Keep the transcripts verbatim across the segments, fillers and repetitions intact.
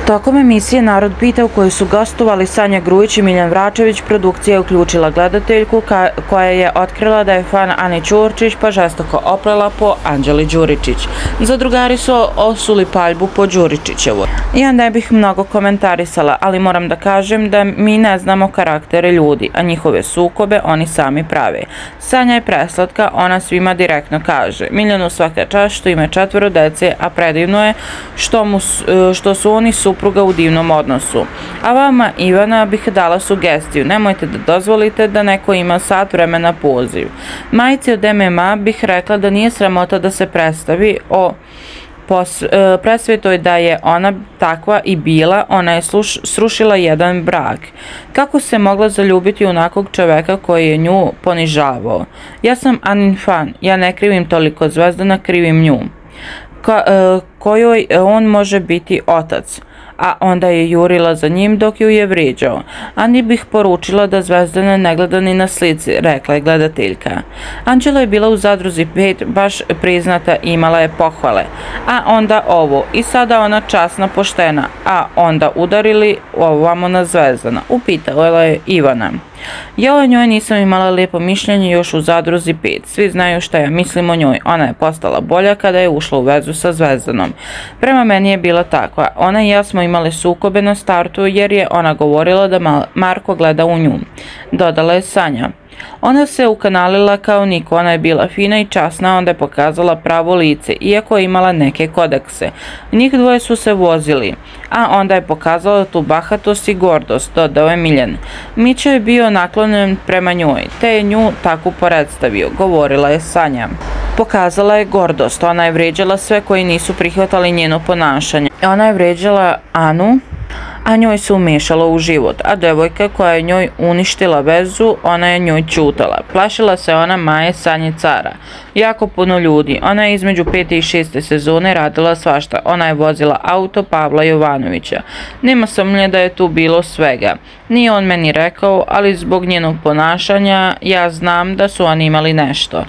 Tokom emisije Narod pita u kojoj su gostovali Sanja Grujić i Miljan Vračević, produkcija je uključila gledateljku koja je otkrila da je fan Ane Ćurčić pa žestoko oplela po Anđeli Đuričić. Zadrugari su osuli paljbu po Đuričićevu. Ja ne bih mnogo komentarisala, ali moram da kažem da mi ne znamo karaktere ljudi, a njihove sukobe oni sami prave. Sanja je preslatka, ona svima direktno kaže. Miljanu svaka čast što ima četvoro dece, a predivno je što, mu, što su oni supruga u divnom odnosu. A vama, Ivana, bih dala sugestiju. Nemojte da dozvolite da neko ima sat vremena poziv. Majici od M M A bih rekla da nije sramota da se predstavi o presvetoj da je ona takva i bila, ona je sluš, srušila jedan brak. Kako se mogla zaljubiti u onakvog čoveka koji je nju ponižavao? Ja sam Anin fan, ja ne krivim toliko Zvezdana, krivim nju. Ko, kojoj on može biti otac, a onda je jurila za njim dok ju je vrijeđao. Ani bih poručila da Zvezdana ne gleda ni na slici, rekla je gledateljka. Anđela je bila u Zadruzi pet, baš priznata, imala je pohvale. A onda ovo, i sada ona časna, poštena, a onda udarili ovamo na Zvezdana, upitala je Ivana. Ja o njoj nisam imala lijepo mišljenje još u Zadruzi pet. Svi znaju šta ja mislim o njoj. Ona je postala bolja kada je ušla u vezu sa Zvezdanom. Prema meni je bila takva. Ona i ja smo imali sukobe na startu jer je ona govorila da Marko gleda u nju. Dodala je Sanja. Ona se ukanalila kao niko, ona je bila fina i časna, onda je pokazala pravo lice, iako je imala neke kodekse. Njih dvoje su se vozili, a onda je pokazala tu bahatost i gordost, dodao je Miljan. Mićo je bio naklonjen prema njoj, te je nju tako predstavio, govorila je Sanja. Pokazala je gordost, ona je vređala sve koji nisu prihvatali njeno ponašanje. Ona je vređala Anu, a njoj se umešala u život, a devojka koja je njoj uništila vezu, ona je njoj ćutala. Plašila se ona Maje, Sanje, Cara. Jako puno ljudi. Ona je između pete i šeste sezone radila svašta. Ona je vozila auto Pavla Jovanovića. Nema sumnje da je tu bilo svega. Nije on meni rekao, ali zbog njenog ponašanja ja znam da su oni imali nešto.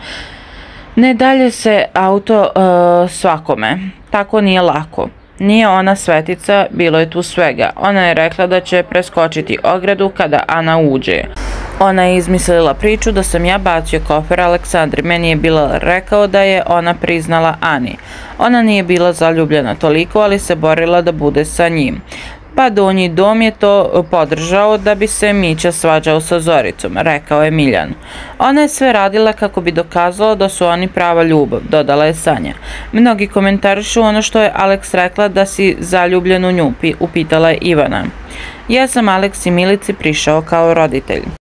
Ne dalje se auto uh, svakome. Tako nije lako. Nije ona svetica, bilo je tu svega. Ona je rekla da će preskočiti ogradu kada Ana uđe. Ona je izmislila priču da sam ja bacio kofer Aleksandri. Meni je bila rekao da je ona priznala Ani. Ona nije bila zaljubljena toliko, ali se borila da bude sa njim. Pa Donji dom je to podržao da bi se Mića svađao sa Zoricom, rekao je Miljan. Ona je sve radila kako bi dokazala da su oni prava ljubav, dodala je Sanja. Mnogi komentarišu ono što je Aleks rekla da si zaljubljen u nju, upitala je Ivana. Ja sam Aleksi Milici prišao kao roditelj.